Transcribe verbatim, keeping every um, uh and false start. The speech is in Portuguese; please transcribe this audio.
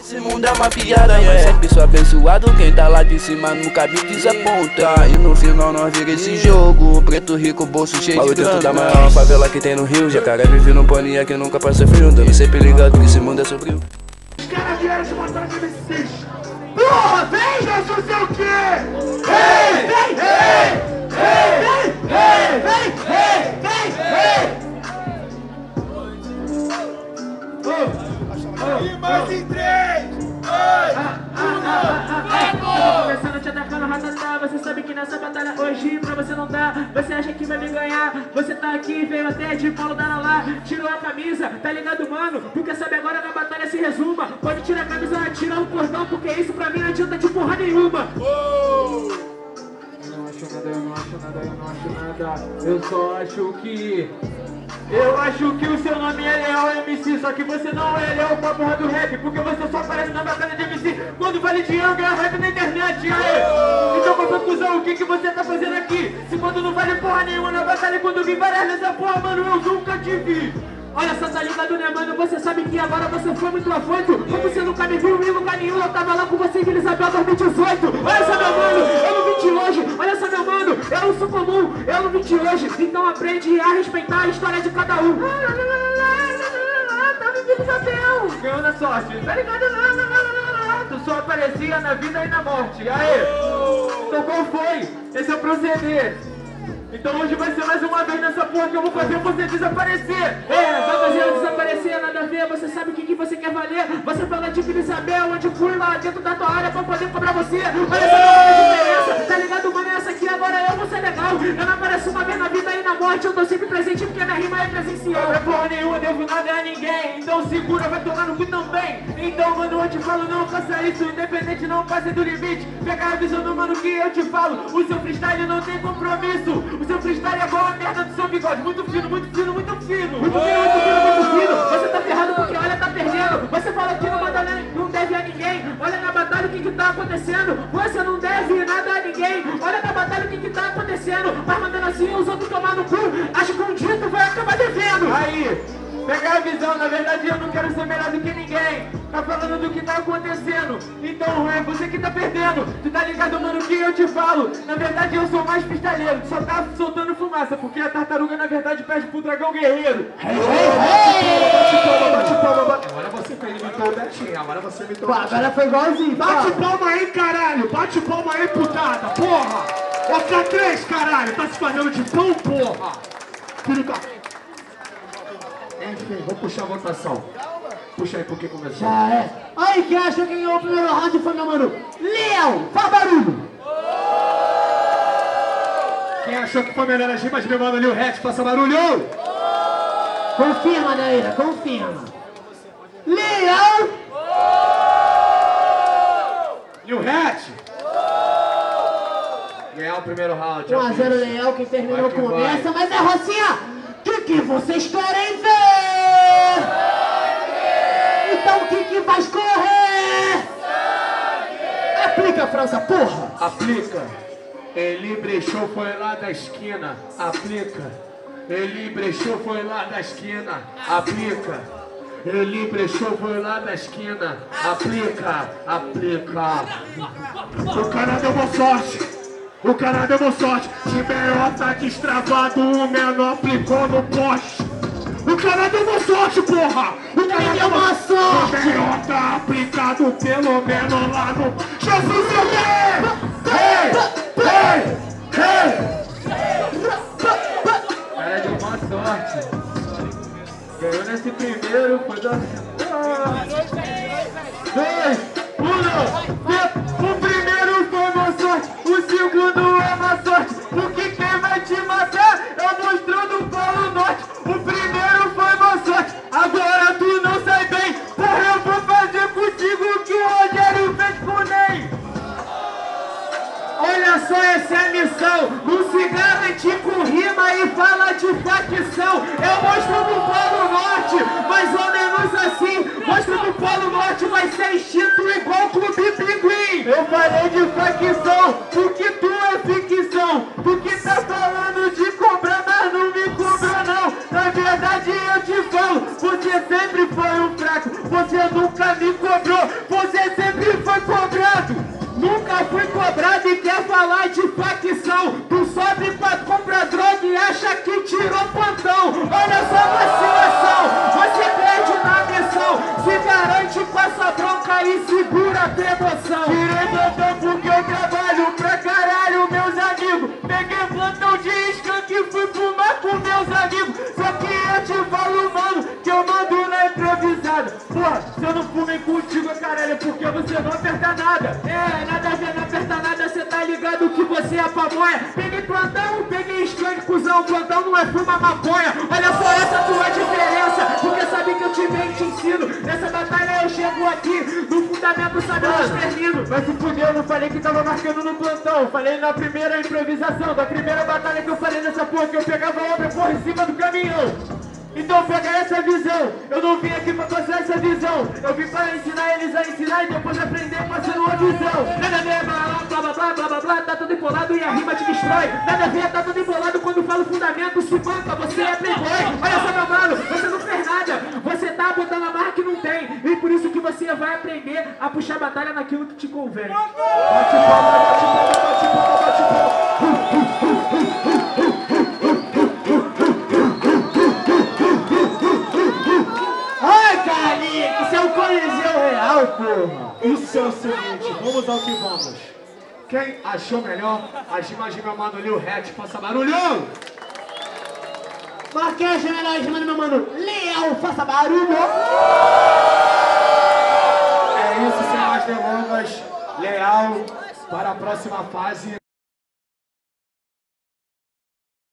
Esse mundo é uma piada, mas yeah. Sempre sou abençoado, quem tá lá de cima nunca me desaponta. E no final nós vira esse jogo, preto rico, bolso cheio de grana. Dentro da maior favela que tem no Rio, jacaré vive num paninha que nunca passa frio, dando sempre ligado que esse mundo é sombrio. Os caras vieram de matar de M Cs. Porra, vem, já sou sei o quê? Vem, vem, vem, vem, vem, vem, vem, vem, vem. Mais em três, dois, um, tô começando te atacando, ratatá. Você sabe que nessa batalha hoje pra você não dá. Você acha que vai me ganhar? Você tá aqui, veio até de Paulo da lá. Tirou a camisa, tá ligado, mano? Porque sabe agora na batalha se resuma. Pode tirar a camisa, tirar o cordão, porque isso pra mim não adianta de porra nenhuma. Oh! Eu não acho nada, eu não acho nada, eu não acho nada. Eu só acho que... Eu acho que o seu nome é Leal M C, só que você não é Leal pra porra do rap, porque você só aparece na batalha de M C quando vale dinheiro ganhar rap na internet, aê! Então, qual conclusão, o que que você tá fazendo aqui? Se quando não vale porra nenhuma na batalha, quando vi várias nessa porra, mano, eu nunca te vi! Olha só, tá ligado, né, mano? Você sabe que agora você foi muito afoito. Como você nunca me viu em lugar nenhum, eu tava lá com você em Isabel dois mil e dezoito. Olha só, meu mano, eu não vim de hoje. Olha só, meu mano, eu não sou comum, eu não vim de hoje. Então aprende a respeitar a história de cada um. Tava em Isabel, ganhou na sorte, tá ligado? Tu só aparecia na vida e na morte. Aê! Então qual foi? Esse é o proceder. Então hoje vai ser mais uma vez nessa porra que eu vou fazer você desaparecer. É, vai fazer eu desaparecer, nada a ver. Você sabe o que, que você quer valer. Você fala de Vila Isabel, onde fui lá dentro da tua área pra poder cobrar você. Olha essa diferença, tá ligado, mano? Essa aqui agora eu vou ser legal. Eu não apareço uma vez na vida e na morte. Eu tô sempre presente porque minha rima é presencial. Pra porra nenhuma, devo nada a ninguém. Então segura, vai tomar no cu também. Então, mano, eu te falo, não faça isso. Independente, não passe do limite. Pega a visão do mano que eu te falo. O seu freestyle não tem compromisso. O seu freestyle é igual a merda do seu bigode. Muito fino, muito fino, muito fino. Muito fino, muito fino, muito fino. Você tá ferrado porque olha, tá perdendo. Você fala que não manda, não deve a ninguém. Olha na batalha o que que tá acontecendo. Você não deve nada a ninguém. Olha na batalha o que que tá acontecendo. Vai mandando assim os outros tomar no cu. Acho que um dia tu vai acabar devendo. Aí, pegar a visão, na verdade eu não quero ser melhor do que ninguém. Tá falando do que tá acontecendo. Então é você que tá perdendo. Tu tá ligado, mano, que eu te falo. Na verdade eu sou mais pistaleiro, que só tá soltando fumaça. Porque a tartaruga na verdade pede pro dragão guerreiro. Hey, hey, bate palma, bate palma, bate. Agora você imitou o Betinho, agora você imitou o Betinho. Agora foi igualzinho. Bate palma aí, caralho. Bate palma aí, putada, porra. Ó, K três, caralho. Tá se fazendo de pão, porra. Fica. Enfim, vou puxar a votação. Puxa aí porque começou. Já é. Aí, quem achou que ganhou o primeiro round foi meu mano Leão, faz barulho. Quem achou que foi melhor as rimas, meu mano Lil Hatch, faça barulho. Confirma, Daíra, confirma. Leão. Lil Hatch. Ganhar o primeiro round. um a zero Leão, quem terminou que começa, vai. mas é Rocinha. O que, que vocês querem ver? Então o que que vai escorrer? Aplica, França, porra! Aplica. Ele brechou, foi lá da esquina. Aplica. Ele brechou, foi lá da esquina. Aplica. Ele brechou, foi lá da esquina. Aplica. Aplica. O cara deu boa sorte. O cara deu boa sorte. Tiberio tá destravado. O menor aplicou no poste. O cara deu uma sorte, porra! O cara deu uma sorte! O melhor tá aplicado pelo menos lá no... Jesus, eu Ei! Ei! Ei! O cara deu uma sorte. Ganhou nesse primeiro, foi da... Dois! Um! O primeiro foi uma sorte! O segundo é uma sorte! Porque quem vai te matar é o monstro do Polo Norte! O primeiro foi uma sorte! Agora tu não sai bem! Porra, eu vou fazer contigo o que o Rogério fez com o Ney! Olha só, essa é a missão! Um cigarro é tipo rima e fala de facção! Eu mostro do Polo Norte, mais ou menos assim! Mostro do Polo Norte vai ser extinto igual Clube Pinguim! Eu falei de facção, porque tu é ficção! Porque tá falando de cobrar, mas não me cobrou não! Na verdade eu te falo, você sempre foi um fraco! Você nunca me cobrou! falar de facção. Tu sobe pra comprar droga e acha que tirou plantão. Olha só a vacilação, você perde na missão. Se garante, passa bronca e segura a emoção. Tirei plantão porque eu trabalho pra caralho, meus amigos. Peguei plantão de skunk e fui fumar com meus amigos. Só que eu te falo, mano, que eu mando na improvisada. Porra, se eu não fumei contigo, caralho, porque você não aperta nada. É, nada a ver, não aperta nada, cê tá ligado que você é pamonha. Peguei plantão, peguei skunk, cuzão. Plantão não é fuma maconha. Olha só essa tua diferença, porque sabe que eu te venho e te ensino. Nessa batalha eu chego aqui, no fundamento sabe eu extermino. Mas se fudeu, eu não falei que tava marcando no plantão. Falei na primeira improvisação, da primeira batalha que eu falei nessa porra, que eu pegava obra porra em cima do caminhão. Então pega essa visão, eu não vim aqui pra passar essa visão. Eu vim pra ensinar eles a ensinar e depois aprender passando uma visão. Nada a ver, blá blá blá blá blá blá blá, tá tudo embolado e a rima te destrói. Nada a ver, tá tudo embolado quando falo fundamento, se banca, você é playboy. Olha só meu mano, você não fez nada, você tá botando a marca que não tem. E por isso que você vai aprender a puxar batalha naquilo que te convém. Bate palma, bate palma, bate palma, bate palma. Isso é o Coliseu real, porra! Isso é o seguinte, vamos ao que vamos. Quem achou melhor, a rima de meu mano Lil Hatch, faça barulho! Mas quem achou melhor, a rima do meu mano Leal, faça barulho! É isso, sem mais delongas, Leal para a próxima fase.